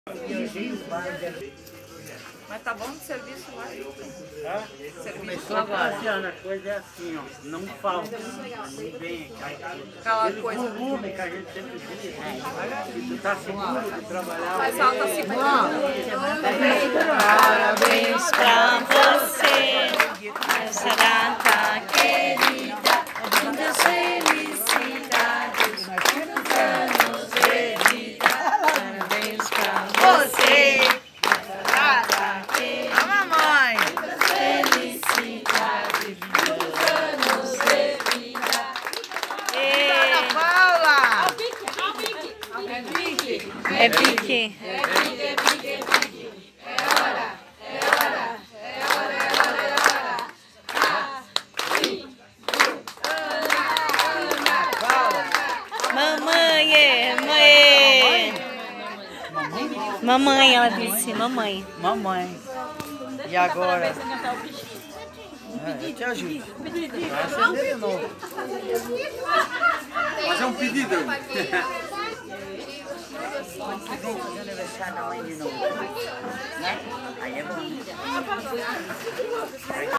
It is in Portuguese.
Mas tá bom de serviço lá? Começou agora. A coisa é assim, ó, não falta. Não vem, Aquela coisa. Volume que a gente sempre diz, tu tá seguro de trabalhar. Mas ela tá segura. Parabéns pra você, nessa data querida, muitas felicidades, muitos anos de vida. Parabéns pra você, nessa data querida, Mamãe! felicidades, muitos anos de vida. Ana Paula! É pique. Mamãe, ela disse, mamãe. Mamãe. E agora? Eu te ajudo. Vai acender de novo. Fazer um pedido. Vamos fazer aniversário da mãe de novo. Né? Aí é bom.